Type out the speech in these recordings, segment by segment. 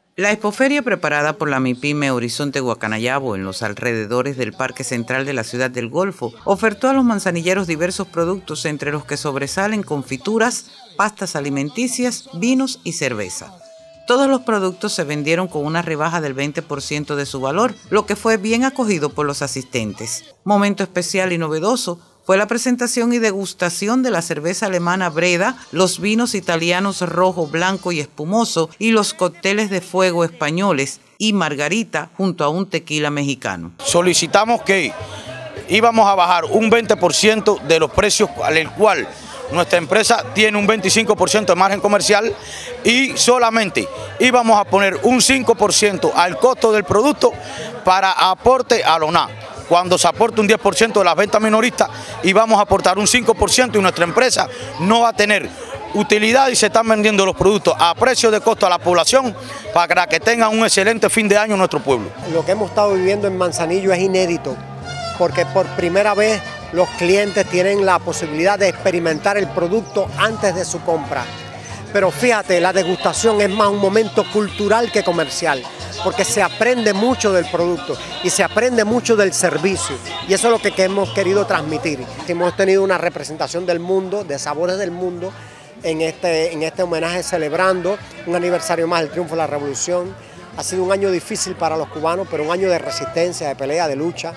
La expoferia preparada por la MIPYME Horizonte Guacanayabo en los alrededores del Parque Central de la Ciudad del Golfo ofertó a los manzanilleros diversos productos, entre los que sobresalen confituras, pastas alimenticias, vinos y cerveza. Todos los productos se vendieron con una rebaja del 20% de su valor, lo que fue bien acogido por los asistentes. Momento especial y novedoso fue la presentación y degustación de la cerveza alemana Breda, los vinos italianos rojo, blanco y espumoso y los cócteles de fuego españoles y margarita junto a un tequila mexicano. Solicitamos que íbamos a bajar un 20% de los precios al cual nuestra empresa tiene un 25% de margen comercial y solamente íbamos a poner un 5% al costo del producto para aporte a la ONA. Cuando se aporte un 10% de las ventas minoristas y vamos a aportar un 5% y nuestra empresa no va a tener utilidad y se están vendiendo los productos a precio de costo a la población para que tengan un excelente fin de año en nuestro pueblo. Lo que hemos estado viviendo en Manzanillo es inédito, porque por primera vez los clientes tienen la posibilidad de experimentar el producto antes de su compra. Pero fíjate, la degustación es más un momento cultural que comercial, porque se aprende mucho del producto y se aprende mucho del servicio. Y eso es lo que hemos querido transmitir. Hemos tenido una representación del mundo, de sabores del mundo, en este homenaje celebrando un aniversario más del triunfo de la revolución. Ha sido un año difícil para los cubanos, pero un año de resistencia, de pelea, de lucha.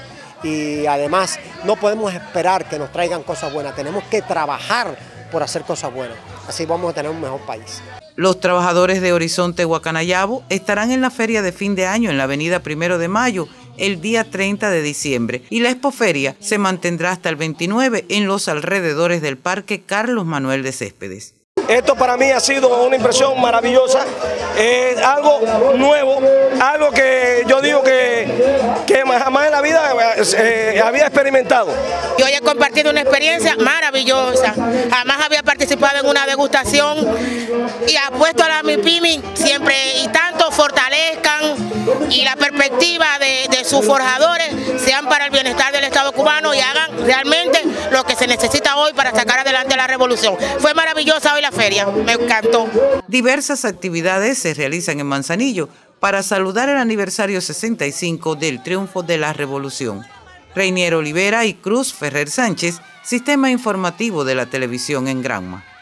Y además no podemos esperar que nos traigan cosas buenas, tenemos que trabajar por hacer cosas buenas. Así vamos a tener un mejor país. Los trabajadores de Horizonte Guacanayabo estarán en la feria de fin de año en la avenida 1 de Mayo el día 30 de diciembre y la expoferia se mantendrá hasta el 29 en los alrededores del Parque Carlos Manuel de Céspedes. Esto para mí ha sido una impresión maravillosa, algo nuevo, algo que yo digo que jamás en la vida había experimentado. Yo hoy he compartido una experiencia maravillosa, jamás había participado en una degustación y apuesto a la MIPYME siempre y tanto fortalezcan y la perspectiva de sus forjadores sean para el bienestar del Estado cubano y hagan realmente lo que se necesita hoy para sacar adelante la revolución. Fue maravillosa hoy la feria, me encantó. Diversas actividades se realizan en Manzanillo para saludar el aniversario 65 del triunfo de la revolución. Reinier Olivera y Cruz Ferrer Sánchez, Sistema Informativo de la Televisión en Granma.